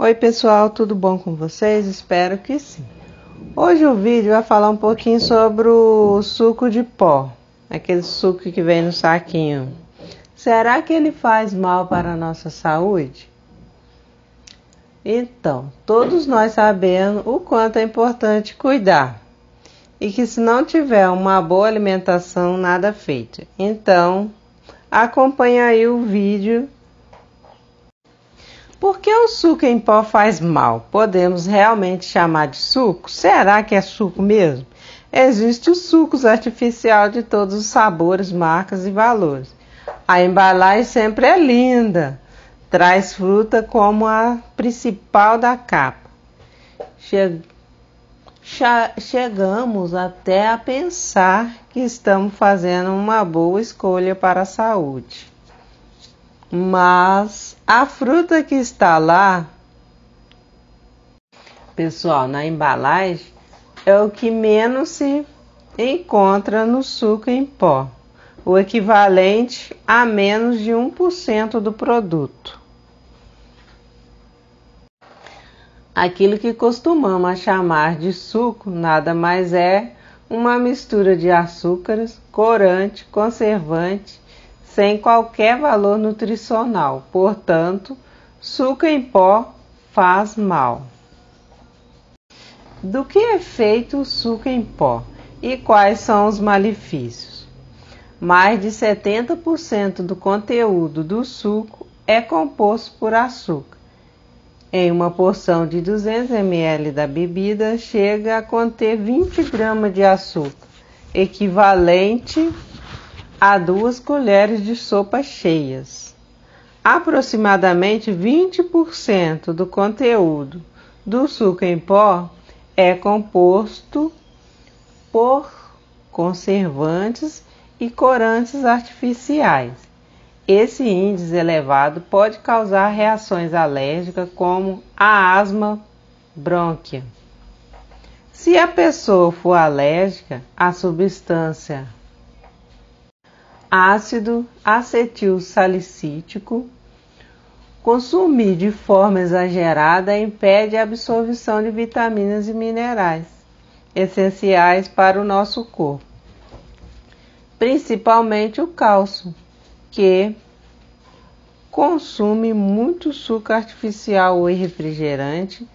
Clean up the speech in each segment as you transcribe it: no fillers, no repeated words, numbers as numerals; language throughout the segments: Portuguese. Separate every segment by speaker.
Speaker 1: Oi pessoal, tudo bom com vocês? Espero que sim. Hoje o vídeo vai falar um pouquinho sobre o suco de pó, aquele suco que vem no saquinho. Será que ele faz mal para a nossa saúde? Então, todos nós sabemos o quanto é importante cuidar e que se não tiver uma boa alimentação, nada feito. Então, acompanha aí o vídeo. Por que o suco em pó faz mal? Podemos realmente chamar de suco? Será que é suco mesmo? Existem os sucos artificiais de todos os sabores, marcas e valores. A embalagem sempre é linda, traz fruta como a principal da capa. Chegamos até a pensar que estamos fazendo uma boa escolha para a saúde. Mas a fruta que está lá, pessoal, na embalagem, é o que menos se encontra no suco em pó, o equivalente a menos de 1% do produto. Aquilo que costumamos chamar de suco nada mais é uma mistura de açúcares, corante, conservante, sem qualquer valor nutricional. Portanto, suco em pó faz mal. Do que é feito o suco em pó e quais são os malefícios? Mais de 70% do conteúdo do suco é composto por açúcar. Em uma porção de 200 ml da bebida, chega a conter 20 gramas de açúcar, equivalente a 2 colheres de sopa cheias. Aproximadamente 20% do conteúdo do suco em pó é composto por conservantes e corantes artificiais. Esse índice elevado pode causar reações alérgicas como a asma brônquia. Se a pessoa for alérgica à substância ácido acetilsalicílico, consumir de forma exagerada impede a absorção de vitaminas e minerais essenciais para o nosso corpo, principalmente o cálcio, que consome muito suco artificial ou refrigerante.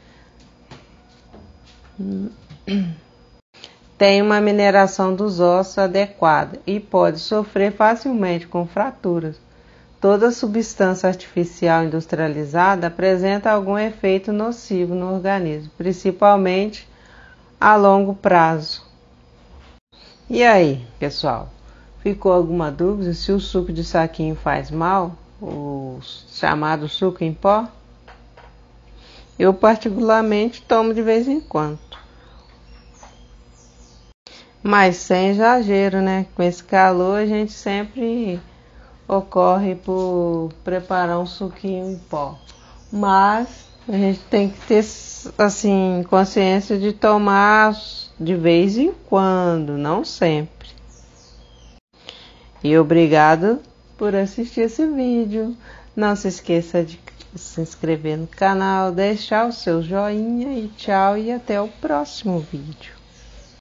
Speaker 1: Tem uma mineração dos ossos adequada e pode sofrer facilmente com fraturas. Toda substância artificial industrializada apresenta algum efeito nocivo no organismo, principalmente a longo prazo. E aí, pessoal? Ficou alguma dúvida se o suco de saquinho faz mal? O chamado suco em pó? Eu particularmente tomo de vez em quando. Mas sem exagero, né? Com esse calor a gente sempre ocorre por preparar um suquinho em pó. Mas a gente tem que ter, assim, consciência de tomar de vez em quando, não sempre. E obrigado por assistir esse vídeo. Não se esqueça de se inscrever no canal, deixar o seu joinha e tchau e até o próximo vídeo.